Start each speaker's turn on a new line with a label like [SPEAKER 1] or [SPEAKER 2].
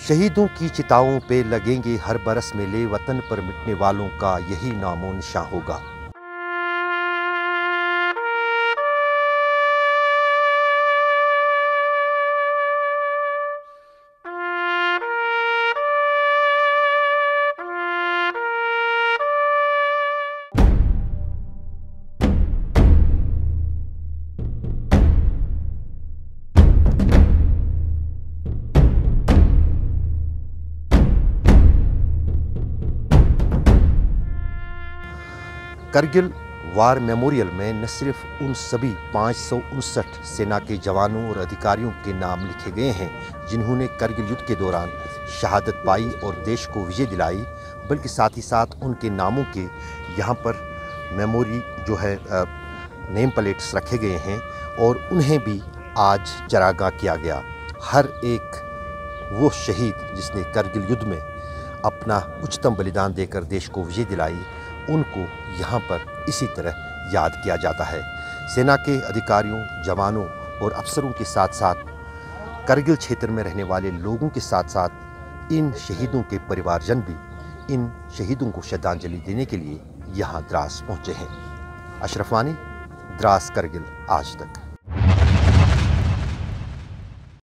[SPEAKER 1] शहीदों की चिताओं पे लगेंगे हर बरस मेले, वतन पर मिटने वालों का यही नामो निशां होगा। करगिल वार मेमोरियल में न सिर्फ उन सभी 559 सेना के जवानों और अधिकारियों के नाम लिखे गए हैं जिन्होंने करगिल युद्ध के दौरान शहादत पाई और देश को विजय दिलाई, बल्कि साथ ही साथ उनके नामों के यहाँ पर मेमोरी जो है नेम प्लेट्स रखे गए हैं और उन्हें भी आज चरागाह किया गया। हर एक वो शहीद जिसने करगिल युद्ध में अपना उच्चतम बलिदान देकर देश को विजय दिलाई, उनको यहाँ पर इसी तरह याद किया जाता है। सेना के अधिकारियों, जवानों और अफसरों के साथ साथ करगिल क्षेत्र में रहने वाले लोगों के साथ साथ इन शहीदों के परिवारजन भी इन शहीदों को श्रद्धांजलि देने के लिए यहाँ द्रास पहुँचे हैं। अशरफ वानी, द्रास, करगिल आज तक।